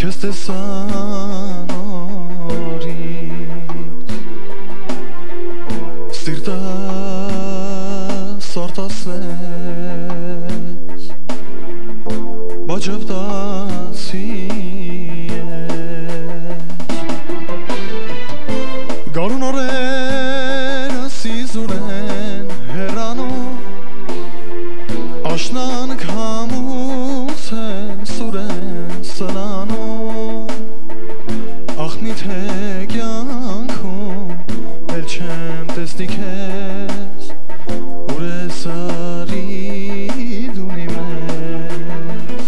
քեզ տեսան օրից սիրտս արտասվեց բաջավտացի գարուն օրերը սիզուր են հեռանում աշնանք համուց են սուր են սնանում ախ միթե կյանքում էլ չեմ տեսնի քեզ ուր ես արի դունի մեզ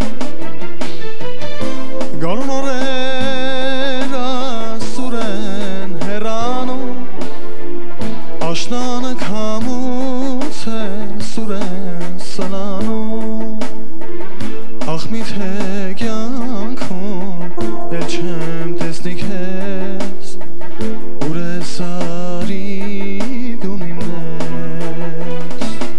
գարուն օրերը սուր են հեռանում աշնանք համուց են սուր են սնանում ախ միթե կյանքում էլ չեմ տեսնի քեզ ուր ես արի դունի մեզ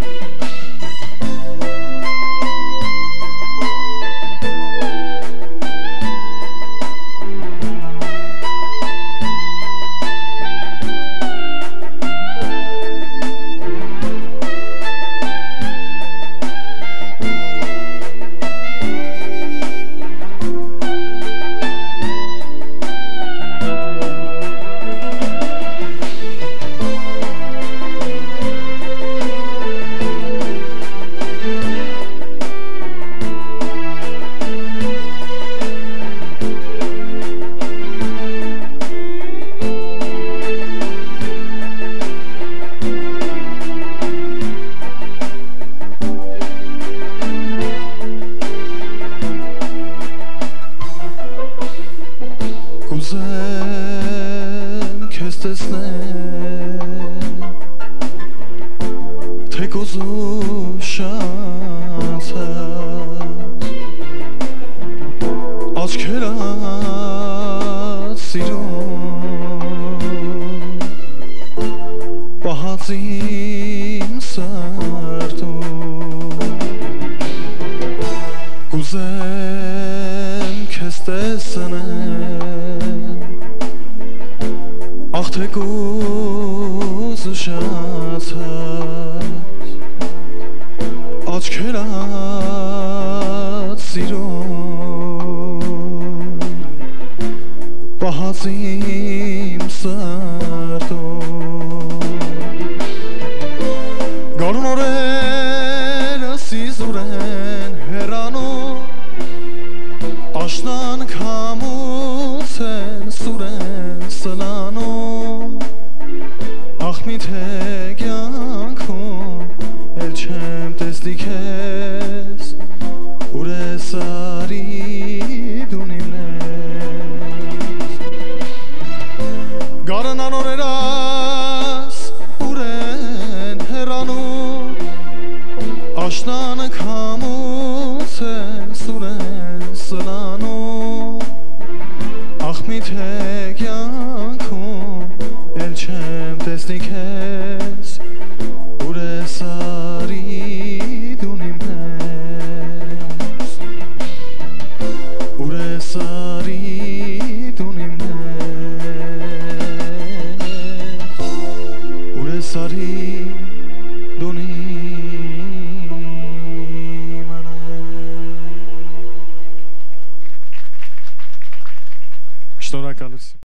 Կուզեմ քեզ տեսնել թեկուզ ու շացած աչքերած սիրուն պահած իմ սրտում կուզեմ քեզ տեսնել ախ թեկուզ շացած աչքերած սիրուն պահած իմ սրտում գարուն օրերը սիզուր են հեռանում աշնանք համուց են սուր են սնանում ախ միթե կյանքում էլ չեմ տեսնի քեզ ուր ես արի դունի մեզ գարնան օրերս ուր են հեռանում աշնանք համուց են սուր են սնանում ախ միթե կյանքում էլ չեմ տեսնի քեզ